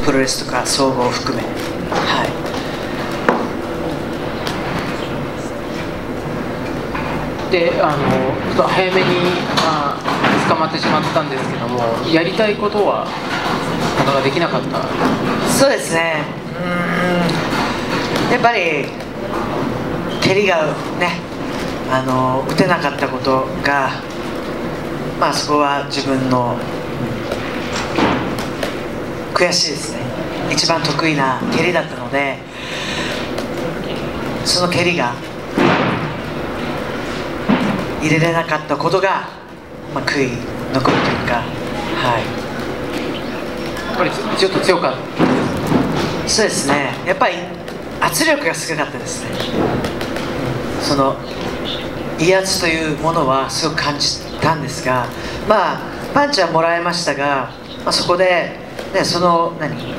プロレスとか総合を含め、はい、 でちょっと早めに、捕まってしまったんですけども、やりたいことはなかなかできなかった。 そうですね、やっぱり蹴りがね、打てなかったことが、そこは自分の悔しいですね。一番得意な蹴りだったので、その蹴りが入れれなかったことが、悔い残るというか、はい、 やっぱりちょっと強かった。 そうですね、やっぱり圧力がすごかったですね。その威圧というものはすごく感じたんですが、パンチはもらいましたが、そこで、ね、その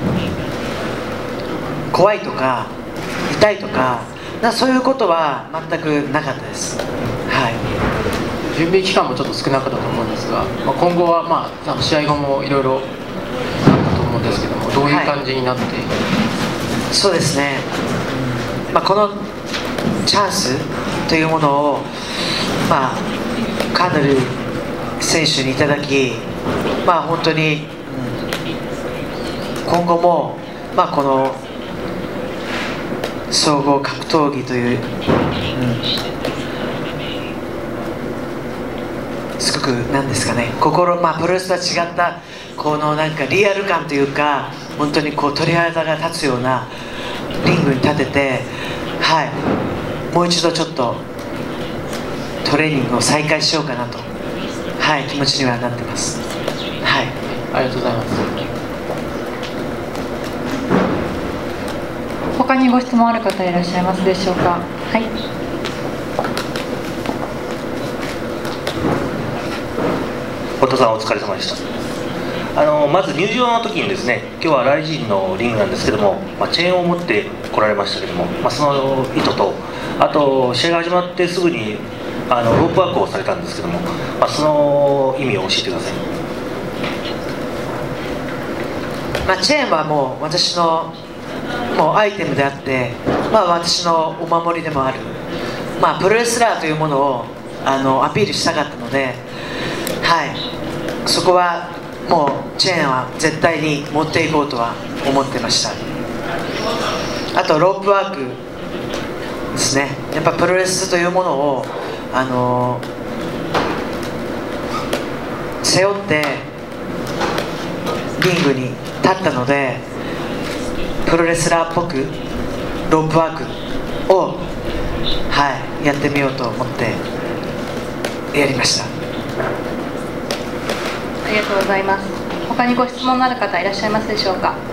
怖いとか痛いとか、そういうことは全くなかったです。はい、 準備期間もちょっと少なかったと思うんですが、今後は試合後もいろいろあったと思うんですけども、どういう感じになって、 そうですね、このチャンスというものを、カンドル選手にいただき、本当に、今後も、この総合格闘技という、すごくなんですかね、プロレスとは違ったこのリアル感というか、本当に鳥肌が立つようなリングに立てて、はい、もう一度ちょっとトレーニングを再開しようかなと、はい、気持ちにはなってます。はい、 ありがとうございます。 他にご質問ある方いらっしゃいますでしょうか。はい。 堀田さん、お疲れ様でした。まず入場の時にですね、今日はライジンのリングなんですけども、チェーンを持って来られましたけども、その意図と、あと試合が始まってすぐにロープワークをされたんですけども、その意味を教えてください。 チェーンはもう私のアイテムであって、私のお守りでもある、プロレスラーというものをアピールしたかったので、はい、そこはもうチェーンは絶対に持っていこうとは思ってました。あとロープワークですね、やっぱプロレスというものを背負ってリングに立ったので、プロレスラーっぽくロープワークを、はい、やってみようと思ってやりました。 ありがとうございます。他にご質問のある方いらっしゃいますでしょうか。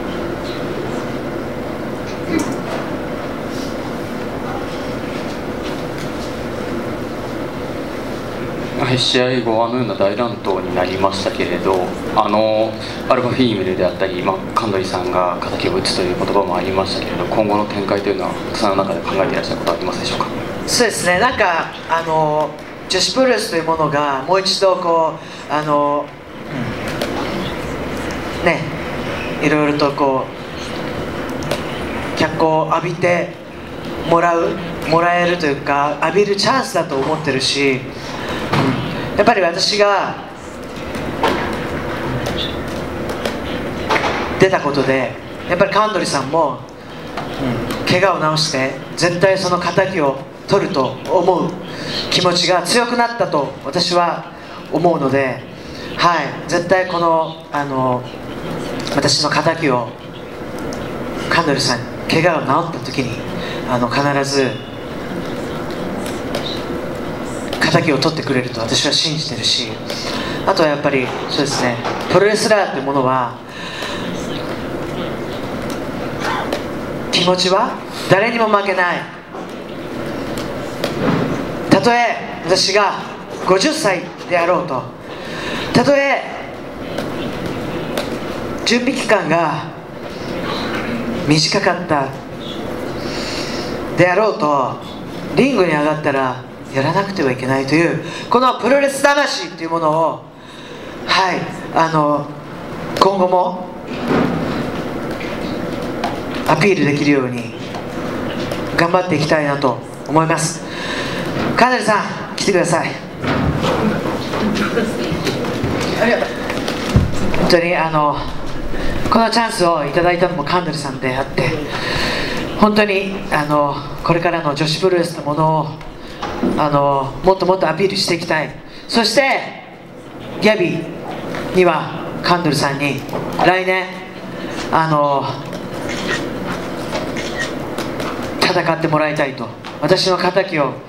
はい、試合後ような大乱闘になりましたけれど、アルファフィーメルであったり、神取さんが敵を打つという言葉もありましたけれど、今後の展開というのは草の中で考えていらっしゃることはありますでしょうか。 そうですね、女子プロレスというものがもう一度いろいろと脚光を浴びてもらえるというか、浴びるチャンスだと思ってるし、やっぱり私が出たことで、やっぱり神取さんも、怪我を治して絶対その敵を取ると思う気持ちが強くなったと私は思うので、はい、絶対この私の敵を神取さん、怪我が治った時に必ず敵を取ってくれると私は信じてるし、あとはやっぱりそうですね、プロレスラーというものは気持ちは誰にも負けない。たとえ私が50歳であろうと、たとえ準備期間が短かったであろうと、リングに上がったらやらなくてはいけないというこのプロレス魂というものを、はい、今後もピールできるように頑張っていきたいなと思います。カネルさん来てください。ありがとう。本当にこのチャンスをいただいたのもカンデルさんであって、本当にこれからの女子プロレスのものをもっともっとアピールしていきたい。そしてギャビーにはカンデルさんに来年戦ってもらいたいと、私の敵を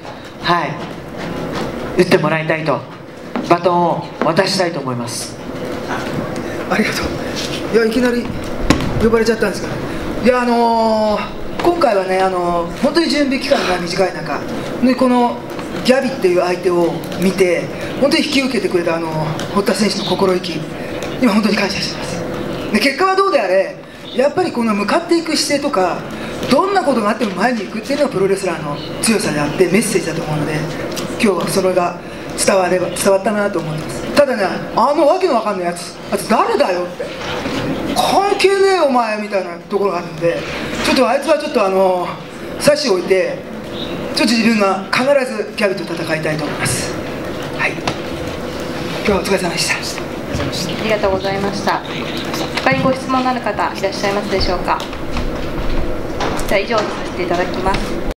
打ってもらいたいと、バトンを渡したいと思います。 ありがとう。いや、いきなり呼ばれちゃったんですけど、いや、今回はね、本当に準備期間が短い中で、このギャビっていう相手を見て、本当に引き受けてくれた堀田選手の心意気には本当に感謝してます。で、結果はどうであれ、やっぱりこの向かっていく姿勢とか、どんなことがあっても前に行くっていうのがプロレスラーの強さであってメッセージだと思うので、今日はそれが伝わったなと思います。ただね、わけのわかんないやつ、あいつ誰だよって、関係ねえよお前みたいなところがあるんで、ちょっとあいつはちょっと差し置いて、ちょっと自分が必ずギャビと戦いたいと思います。はい、今日はお疲れ様でした。 ありがとうございました。他にご質問のある方いらっしゃいますでしょうか。じゃあ以上にさせていただきます。